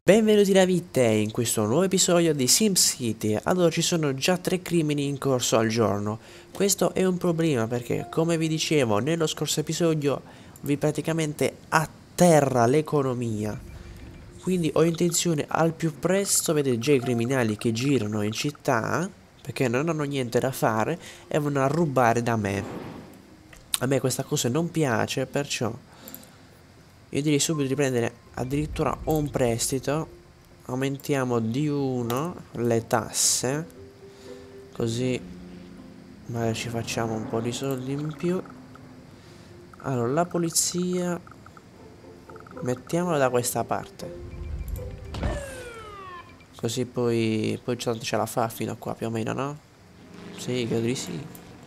Benvenuti da Vite in questo nuovo episodio di SimCity. Allora, ci sono già 3 crimini in corso al giorno. Questo è un problema perché, come vi dicevo nello scorso episodio, vi praticamente atterra l'economia. Quindi ho intenzione al più presto, vedete già i criminali che girano in città, perché non hanno niente da fare e vanno a rubare da me. A me questa cosa non piace, perciò io direi subito di prendere addirittura un prestito. Aumentiamo di 1 le tasse, così magari ci facciamo un po' di soldi in più. Allora, la polizia mettiamola da questa parte, così poi ce la fa fino a qua più o meno, no? Sì, credo di sì.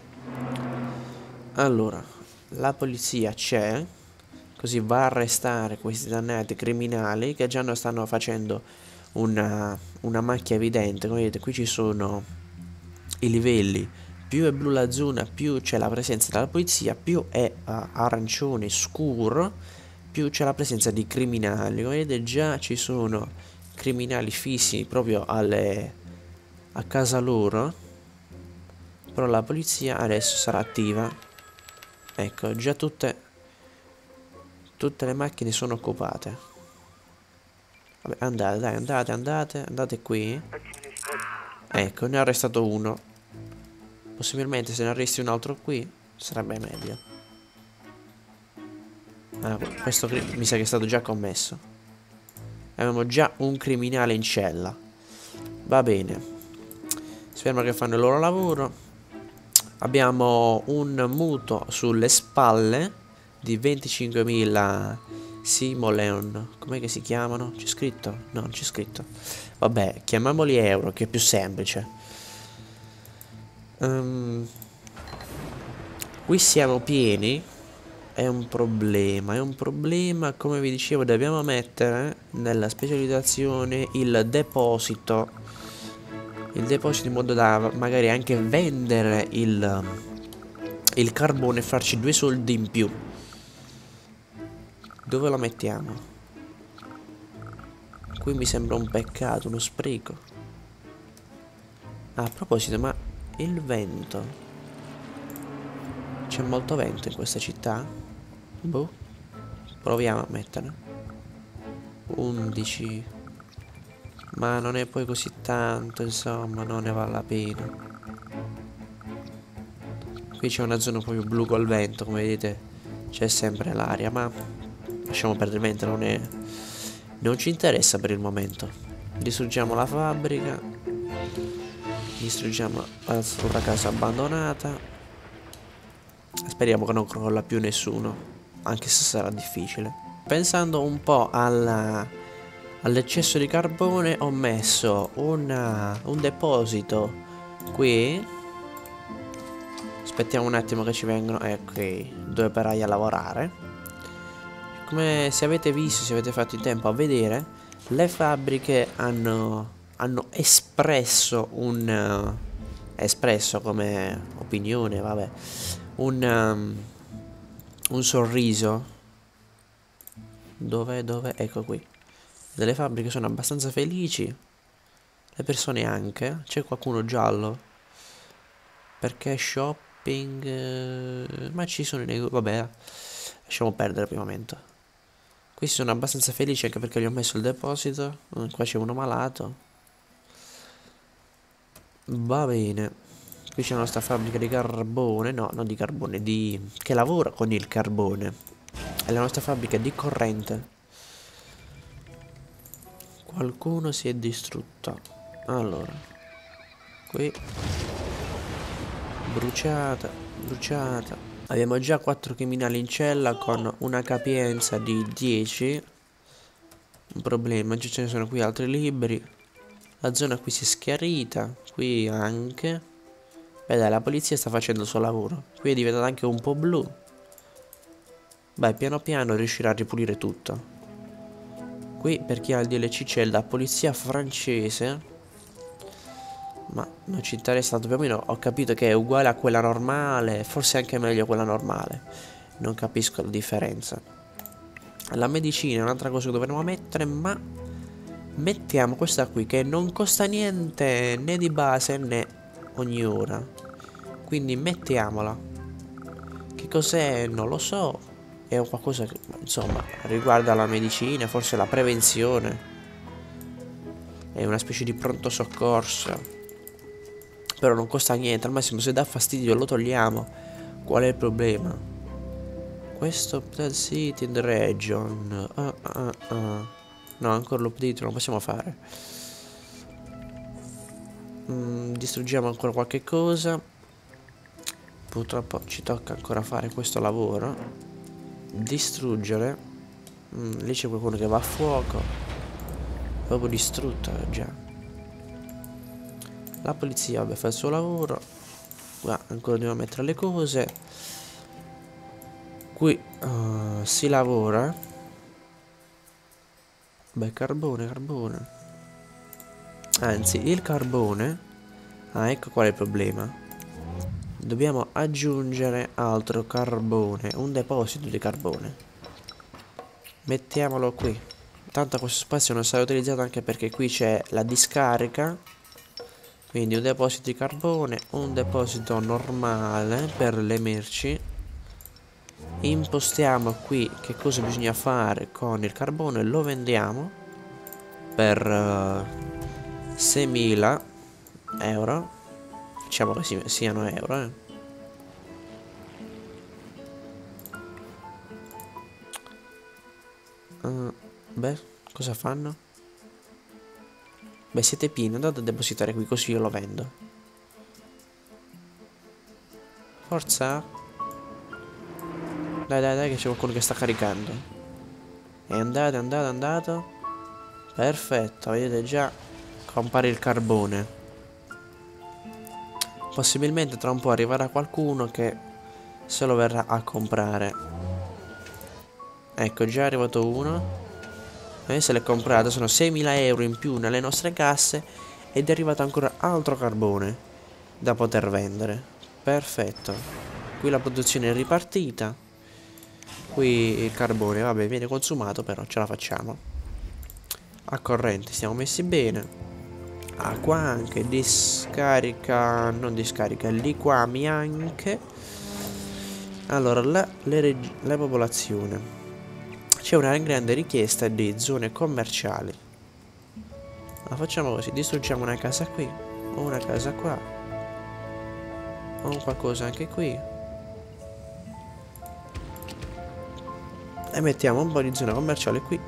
Allora, la polizia c'è, così va a arrestare questi dannati criminali che già non stanno facendo una macchia evidente. Come vedete, qui ci sono i livelli. Più è blu la zona, più c'è la presenza della polizia, più è arancione scuro, più c'è la presenza di criminali. Come vedete già ci sono criminali fissi proprio a casa loro, però la polizia adesso sarà attiva. Ecco, già tutte le macchine sono occupate. Vabbè, andate, dai, andate qui. Ecco, ne ho arrestato uno. Possibilmente se ne arresti un altro qui sarebbe meglio. Ah, questo mi sa che è stato già commesso. Abbiamo già un criminale in cella. Va bene. Speriamo che fanno il loro lavoro. Abbiamo un mutuo sulle spalle di 25.000 simoleon. Com'è che si chiamano? C'è scritto? No, non c'è scritto. Vabbè, chiamiamoli euro, che è più semplice. Qui siamo pieni. È un problema, come vi dicevo, dobbiamo mettere nella specializzazione il deposito in modo da magari anche vendere il carbone e farci 2 soldi in più. Dove lo mettiamo? Qui mi sembra un peccato, uno spreco. Ah, a proposito, ma il vento? C'è molto vento in questa città? Boh. Proviamo a mettere 11. Ma non è poi così tanto, insomma, non ne vale la pena. Qui c'è una zona un po' più blu col vento, come vedete c'è sempre l'aria, ma lasciamo perdere il vento, non ci interessa per il momento. Distruggiamo la fabbrica, distruggiamo la casa abbandonata. Speriamo che non crolla più nessuno, anche se sarà difficile. Pensando un po' all'eccesso di carbone, ho messo un deposito qui. Aspettiamo un attimo che ci vengono, ecco, 2 operai a lavorare. Come se avete visto, se avete fatto in tempo a vedere, le fabbriche hanno espresso espresso come opinione, vabbè, un sorriso. Dove? Ecco qui. Delle fabbriche sono abbastanza felici, le persone anche. C'è qualcuno giallo perché shopping, ma ci sono i negozi. Vabbè, lasciamo perdere per il momento. Questi sono abbastanza felici anche perché gli ho messo il deposito. Qua c'è uno malato. Va bene. Qui c'è la nostra fabbrica di carbone. No, non di carbone, che lavora con il carbone. È la nostra fabbrica di corrente. Qualcuno si è distrutto. Allora, qui bruciata. Abbiamo già 4 criminali in cella con una capienza di 10. Un problema, ce ne sono qui altri liberi. La zona qui si è schiarita. Qui anche. Beh, la polizia sta facendo il suo lavoro. Qui è diventata anche un po' blu. Beh, piano piano riuscirà a ripulire tutto. Qui per chi ha il DLC c'è la polizia francese, ma non ci interessa tanto, più o meno ho capito che è uguale a quella normale, forse anche meglio quella normale. Non capisco la differenza. La medicina è un'altra cosa che dovremmo mettere, ma Mettiamo questa qui che non costa niente né di base né ogni ora. Quindi mettiamola. Che cos'è? Non lo so. È un qualcosa che, insomma, riguarda la medicina, forse la prevenzione. È una specie di pronto soccorso. Però non costa niente, al massimo se dà fastidio lo togliamo. Qual è il problema? Questo update city and region. No, ancora l'update non lo possiamo fare. Distruggiamo ancora qualche cosa. Purtroppo ci tocca ancora fare questo lavoro. Distruggere. Lì c'è qualcuno che va a fuoco. Proprio distrutta già. La polizia vabbè fa il suo lavoro. Qua ancora dobbiamo mettere le cose. Qui si lavora. Beh, carbone. Anzi, il carbone. Ah, ecco qual è il problema. Dobbiamo aggiungere altro carbone. Un deposito di carbone. Mettiamolo qui. Tanto questo spazio non sarà utilizzato anche perché qui c'è la discarica. Quindi un deposito di carbone, un deposito normale per le merci. Impostiamo qui che cosa bisogna fare con il carbone, lo vendiamo per 6.000 euro. Diciamo che siano euro, beh, cosa fanno? Beh, siete pieni, andate a depositare qui così io lo vendo. Forza. Dai che c'è qualcuno che sta caricando. È andato. Perfetto, vedete già compare il carbone. Possibilmente tra un po' arriverà qualcuno che se lo verrà a comprare. Ecco, già è arrivato uno. Se l'è comprato, sono 6.000 euro in più nelle nostre casse. Ed è arrivato ancora altro carbone da poter vendere. Perfetto. Qui la produzione è ripartita. Qui il carbone, vabbè, viene consumato, però ce la facciamo. A corrente stiamo messi bene. Ah, qua anche discarica. Non discarica, liquami anche. Allora, la popolazione. C'è una grande richiesta di zone commerciali. Ma facciamo così, distruggiamo una casa qui, una casa qua, un qualcosa anche qui. E mettiamo un po' di zona commerciale qui.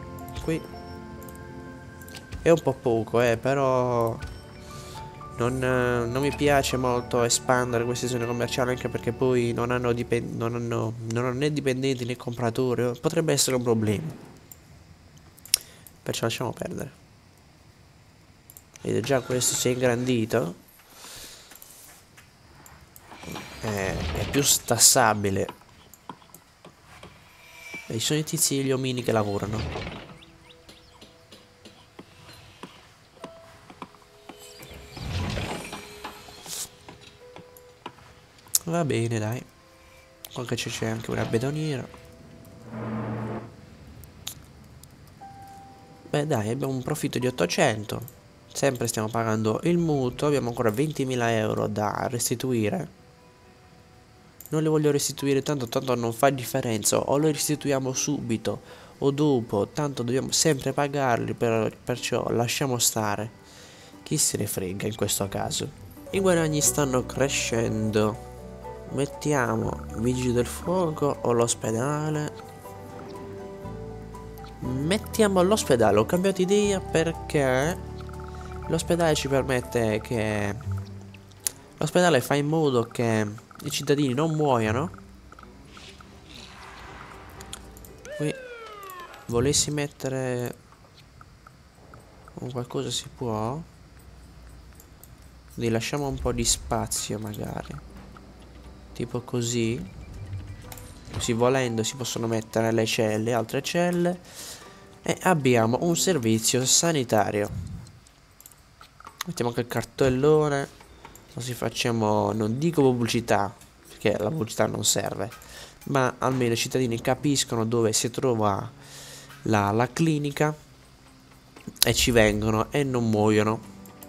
È un po' poco, però non mi piace molto espandere queste zone commerciali, anche perché poi non hanno né dipendenti né compratori. Potrebbe essere un problema. Perciò lasciamo perdere. Vedete, già questo si è ingrandito. È più stassabile. E ci sono i tizi e gli omini che lavorano. Va bene, dai. Qua che c'è anche una bedoniera. Beh, dai, abbiamo un profitto di 800. Sempre stiamo pagando il mutuo. Abbiamo ancora 20.000 euro da restituire. Non li voglio restituire tanto non fa differenza. O li restituiamo subito o dopo. Tanto dobbiamo sempre pagarli, perciò lasciamo stare. Chi se ne frega in questo caso. I guadagni stanno crescendo. Mettiamo vigili del fuoco o l'ospedale. Mettiamo l'ospedale. Ho cambiato idea perché l'ospedale ci permette che... L'ospedale fa in modo che i cittadini non muoiano. Qui volessi mettere un qualcosa si può. Quindi lasciamo un po' di spazio magari. Tipo così. Così volendo si possono mettere le celle, altre celle. E abbiamo un servizio sanitario. Mettiamo anche il cartellone. Così facciamo, non dico pubblicità, perché la pubblicità non serve, ma almeno i cittadini capiscono dove si trova la clinica. e ci vengono e non muoiono.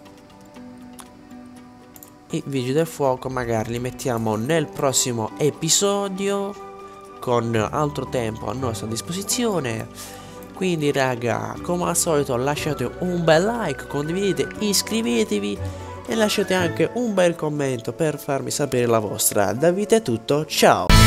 I vigili del fuoco magari li mettiamo nel prossimo episodio con altro tempo a nostra disposizione. Quindi raga, come al solito lasciate un bel like, condividete, iscrivetevi e lasciate anche un bel commento per farmi sapere la vostra. Da Vita è tutto, ciao!